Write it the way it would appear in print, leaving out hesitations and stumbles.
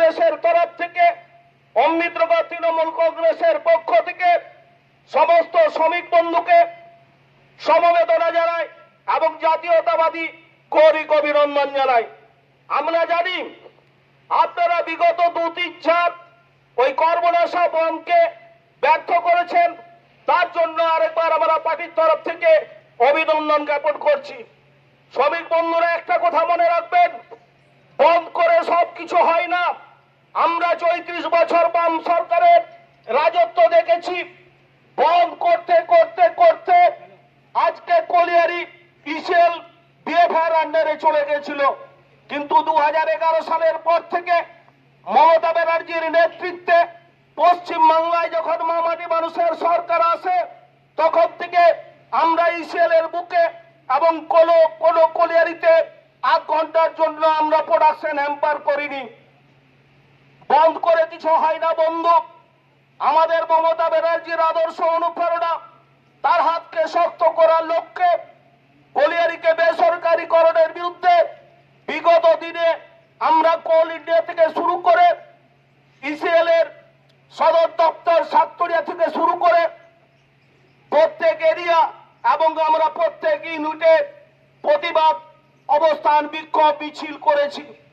কংগ্রেসের তরফ থেকে, অমৃতনগর তৃণমূল কংগ্রেসের পক্ষ থেকে সমস্ত শ্রমিক বন্ধুকে সমবেদনা জানাই এবং জাতীয়তাবাদী গৌরী অভিনন্দন জানাই। আমরা জানি আপনারা বিগত 2-3 ওই কর্মনাশা বনকে ব্যর্থ করেছেন, তার জন্য আরেকবার আমরা পার্টির তরফ থেকে অভিনন্দন জ্ঞাপন করছি। শ্রমিক বন্ধুরা একটা কথা মনে রাখবেন, বন্ধ করে সবকিছু হয় না। আমরা 34 বছর বাম সরকারের রাজত্ব দেখেছি। বন্ধ করতে করতে করতে আজকে কলিয়ারি ইসিএল বিএফআর আন্ডারে চলে গেছিল, কিন্তু 2011 সালের পর থেকে মমতা ব্যানার্জির নেতৃত্বে পশ্চিম বাংলায় যখন মামাটি মানুষের সরকার আসে, তখন থেকে আমরা ইসিএল এর বুকে এবং কোনো কলিয়ারিতে 8 ঘন্টার জন্য আমরা প্রোডাকশন হ্যাম্পার করিনি। বন্ধ করে কিছু হয় না বন্ধু। আমাদের মমতা ব্যানার্জির আদর্শ অনুপ্রেরণা, তার হাতকে শক্ত করার লক্ষ্যে কলিয়ারিকে বেসরকারীকরণের বিরুদ্ধে বিগত দিনে আমরা কোল ইন্ডিয়া থেকে শুরু করে ইসিএল এর সদর দপ্তর সাততরিয়া থেকে শুরু করে প্রত্যেক এরিয়া এবং আমরা প্রত্যেক ইউনিটে প্রতিবাদ অবস্থান বিক্ষোভ মিছিল করেছি।